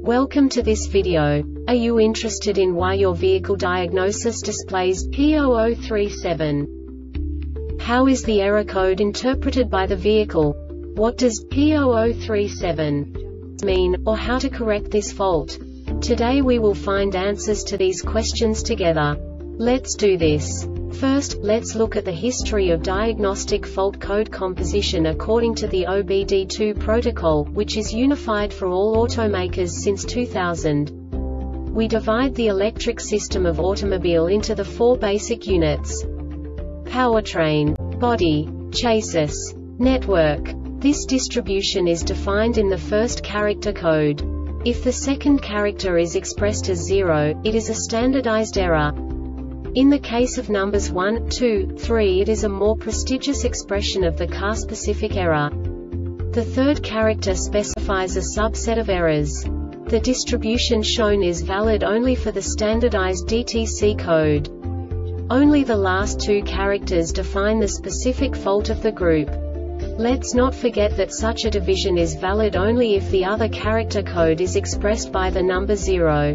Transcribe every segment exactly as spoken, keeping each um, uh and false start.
Welcome to this video. Are you interested in why your vehicle diagnosis displays P zero zero three seven? How is the error code interpreted by the vehicle? What does P zero zero three seven mean, or how to correct this fault? Today we will find answers to these questions together. Let's do this. First, let's look at the history of diagnostic fault code composition according to the O B D two protocol, which is unified for all automakers since two thousand. We divide the electric system of automobile into the four basic units: powertrain, body, chassis, network. This distribution is defined in the first character code. If the second character is expressed as zero, it is a standardized error. In the case of numbers one, two, three, it is a more prestigious expression of the car-specific error. The third character specifies a subset of errors. The distribution shown is valid only for the standardized D T C code. Only the last two characters define the specific fault of the group. Let's not forget that such a division is valid only if the other character code is expressed by the number zero.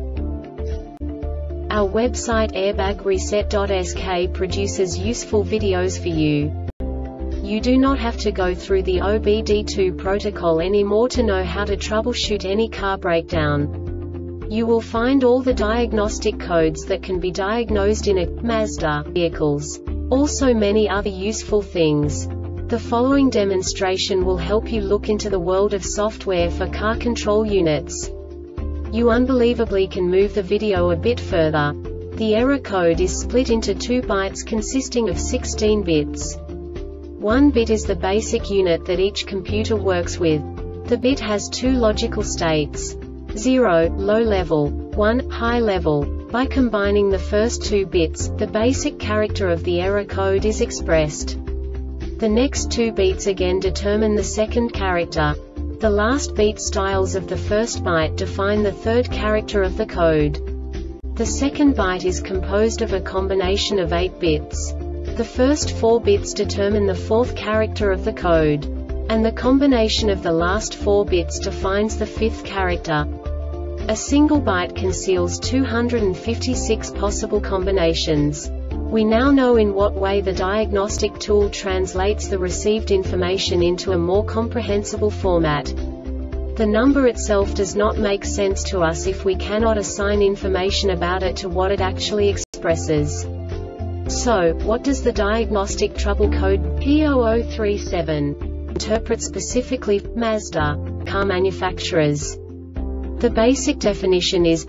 Our website airbag reset dot S K produces useful videos for you. You do not have to go through the O B D two protocol anymore to know how to troubleshoot any car breakdown. You will find all the diagnostic codes that can be diagnosed in a Mazda vehicles. Also many other useful things. The following demonstration will help you look into the world of software for car control units. You unbelievably can move the video a bit further. The error code is split into two bytes consisting of sixteen bits. One bit is the basic unit that each computer works with. The bit has two logical states: zero, low level, one, high level. By combining the first two bits, the basic character of the error code is expressed. The next two bits again determine the second character. The last beat styles of the first byte define the third character of the code. The second byte is composed of a combination of eight bits. The first four bits determine the fourth character of the code. And the combination of the last four bits defines the fifth character. A single byte conceals two hundred fifty-six possible combinations. We now know in what way the diagnostic tool translates the received information into a more comprehensible format. The number itself does not make sense to us if we cannot assign information about it to what it actually expresses. So, what does the diagnostic trouble code P zero zero three seven interpret specifically for Mazda car manufacturers? The basic definition is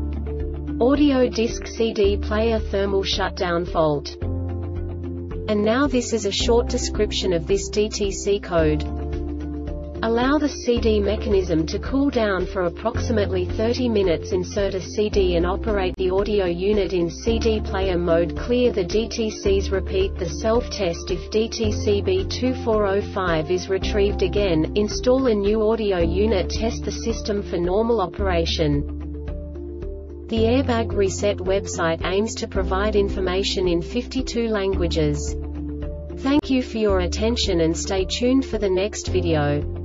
audio disc C D player thermal shutdown fault. And now this is a short description of this D T C code. Allow the C D mechanism to cool down for approximately thirty minutes. Insert a C D and operate the audio unit in C D player mode. Clear the D T Cs. Repeat the self-test if D T C B two four zero five is retrieved again. Install a new audio unit. Test the system for normal operation. The Airbag Reset website aims to provide information in fifty-two languages. Thank you for your attention and stay tuned for the next video.